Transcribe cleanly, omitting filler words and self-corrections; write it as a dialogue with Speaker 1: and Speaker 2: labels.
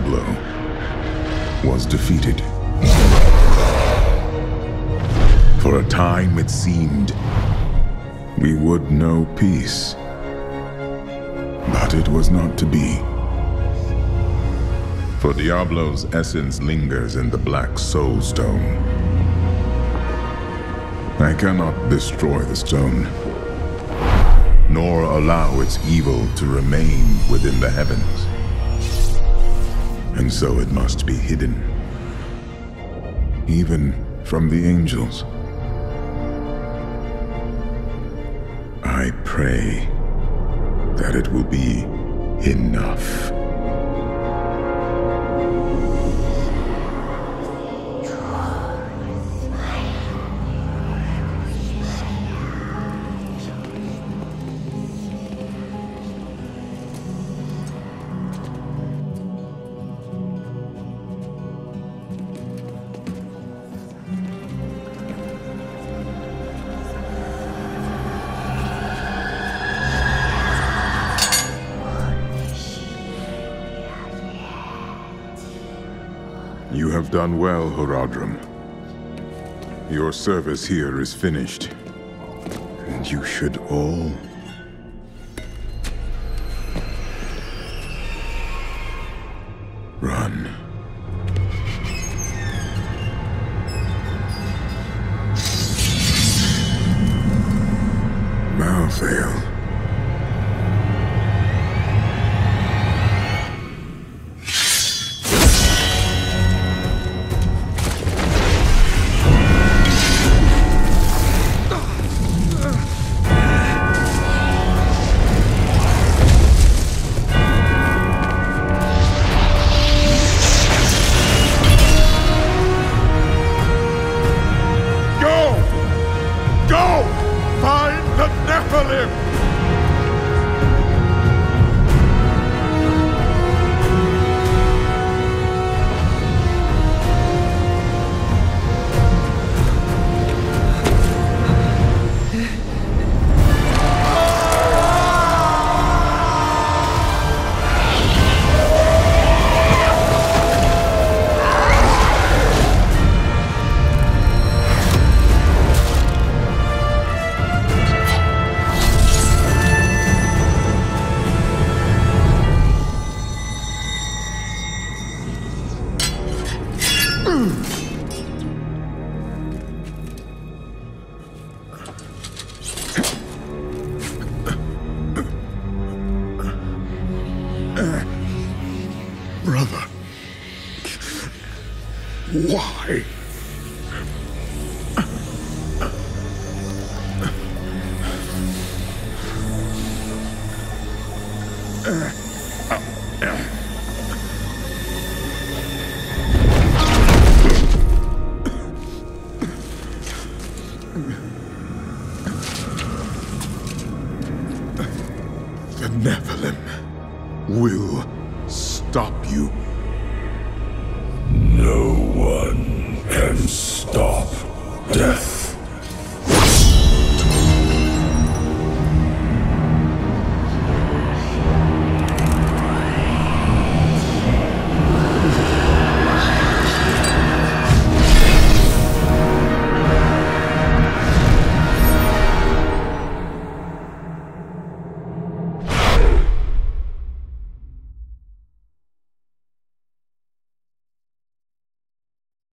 Speaker 1: Diablo was defeated. For a time it seemed we would know peace. But it was not to be. For Diablo's essence lingers in the Black Soul Stone. I cannot destroy the stone, nor allow its evil to remain within the heavens. And so it must be hidden, even from the angels. I pray that it will be enough. You have done well, Horadrim. Your service here is finished, and you should all run. Malthael. Brother, why? The Nephilim will